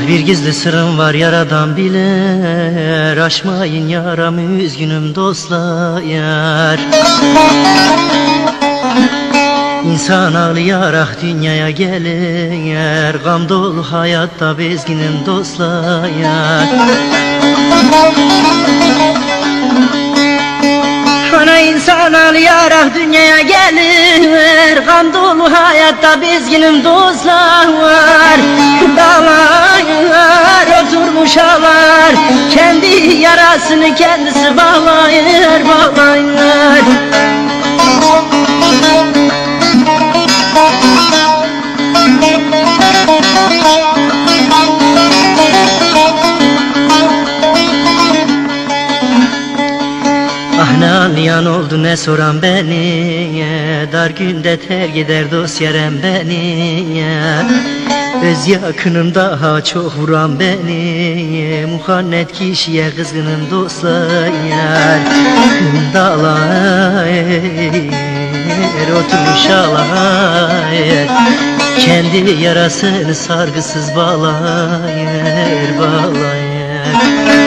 Bir gizli sırrım var yaradan bilir, aşmayın yaramı üzgünüm dostlar yar. İnsan ağlayarak dünyaya gelir, gam dolu hayatta bezginin dostlar yar. Ana insan ağlayarak dünyaya gelir, gam dolu hayatta bezginin dostlar var. Dağlar oturmuş ağlar, kendi yarasını kendisi bağlayır, bağlayır. Ah ne anlayan oldu ne soran beni, dar günde terk eder dost yaren beni. Öz yakınım daha çok vuran beni, muhannet kişiye kızgınım dostlar yar. Dağlar oturmuş ağlar, kendi yarasını sargısız bağlayır, bağlayır.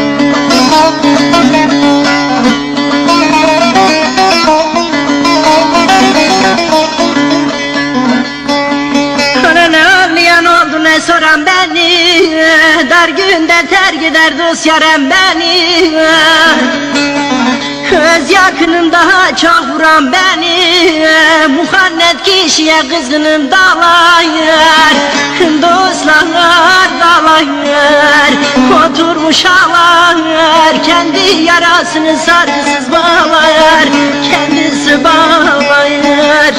Soran beni, dar günde terk eder dost yaren beni. Öz yakınım daha çok vuran beni, muhannet kişiye kızgınım dağlayır. Dostlar dağlayır, oturmuş ağlar, kendi yarasını sargısız bağlayır, kendisi bağlayır.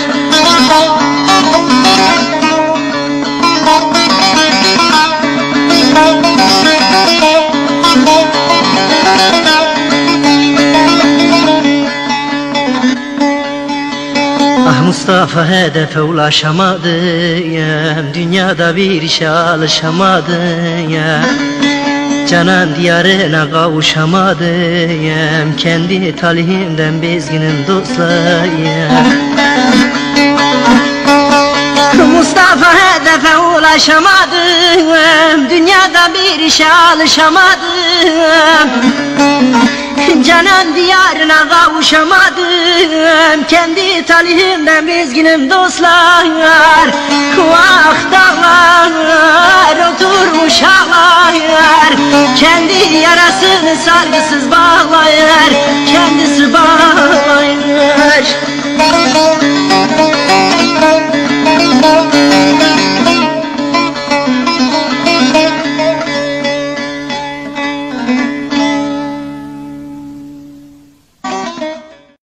Ah Mustafa hedefe ulaşamadım, dünyada bir işe alışamadım. Canan diyarına kavuşamadım, kendi talihimden bezginim dostlar. Mustafa hedefe ulaşamadım, dünyada bir işe alışamadım. Canan diyarına kavuşamadım, kendi talihimden bezginim dostlar. Vah dağlar oturmuş ağlar, kendi yarasını sargısız bağlayır, kendisi bağlayır.